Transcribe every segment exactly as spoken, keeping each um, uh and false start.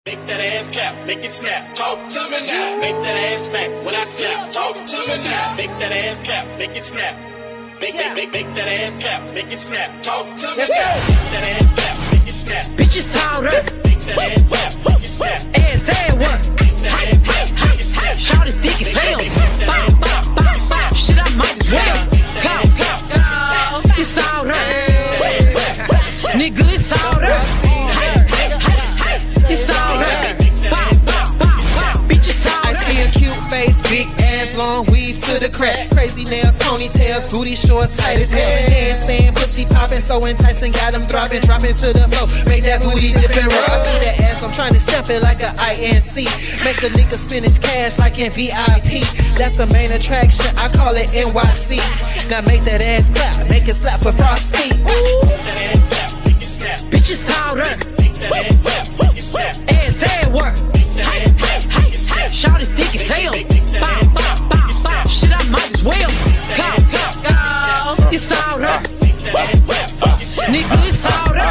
Make that ass clap, make it snap. Talk to me now. Make that ass smack when I snap. Talk to me now. Make that ass clap, make it snap. Make, yeah. make, make, make that ass clap, make it snap. Talk to me now. Make that ass clap, make it snap. Bitches louder. Make that ass clap, make it snap. Ass at work. Hey, hey, hey, hey. Shout it thick as hell. Bow, bow, bow, bow. Shit, I might as well. Cow, cow, cow. It's louder. Nigga, it's louder. It's louder. Bow, bow, bow, bow. Bitches louder. I see a cute face, big ass, long weave to the crack. Crazy nails, ponytails, booty shorts, tight as hell. Handstand, pussy popping, so enticing, got them dropping, dropping to the floor. Make that booty dip and roll. I see that ass, I'm trying to step it like a I N C. Make a nigga spin his cash like in V I P. That's the main attraction, I call it N Y C. Now make that ass clap, make it slap for Frosty. Bitches louder. Ass at work. Shout it thick as hell. Bow, bow, bow, bow. Shit, I might as well. Go, go, go. It's louder. Nigga, it's louder.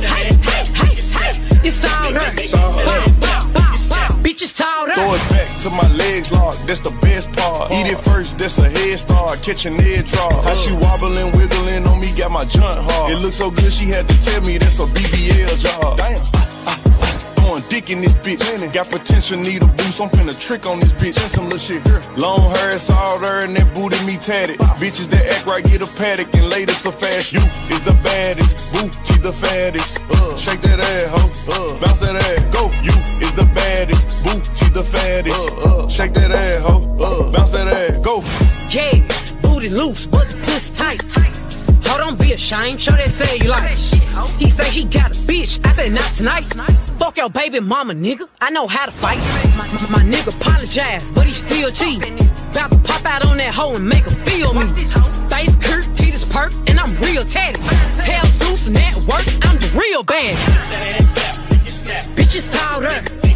It's louder. Bow, bow, bow, bow. Bitches louder. Throw it back to my legs locked, that's the best part. Eat it first, that's a head start. Catch an edge draw. How she wobbling, wiggling on me, got my joint hard. It looks so good, she had to tell me that's a B B L job. Damn. Dick in this bitch, got potential, need a boost. I'm finna trick on this bitch. And some little shit, girl. Long hair, it's all there, and that booty me tatted. Bitches that act right, get a paddock, and later so fast. You is the baddest, booty the fattest. Uh, shake that ass, ho. Uh, bounce that ass, go. You is the baddest, booty the fattest. Uh, uh, shake that ass, ho. Uh, bounce that ass, go. Yeah, booty loose, but the pussy tight. Hold on, be ashamed, show that say you like. He say he got a bitch, I say not tonight. Fuck your baby mama, nigga, I know how to fight. My, my, my nigga apologize, but he still cheating. About to pop out on that hoe and make her feel me. Face Kurt, Tita's perk, and I'm real tatty. Tell Zeus and that work, I'm the real bad. Bitches louder.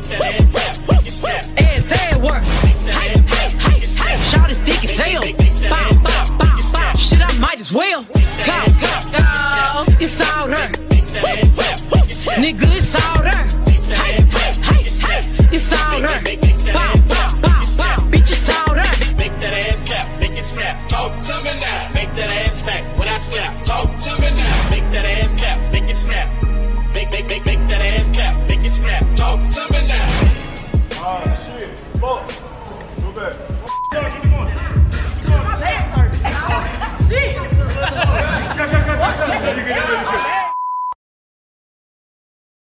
Ass at work. Shout it thick as hell. Bow, bow, bow, bow. Shit, I might as well. Go, go, go. It's louder. Nigga, it's louder. It's louder. Bow, bow, bow, bow. Bitches louder. Make that ass clap, make it snap. Talk to me now. Make that ass smack when I snap. Talk to me now. Make that ass clap, make it snap.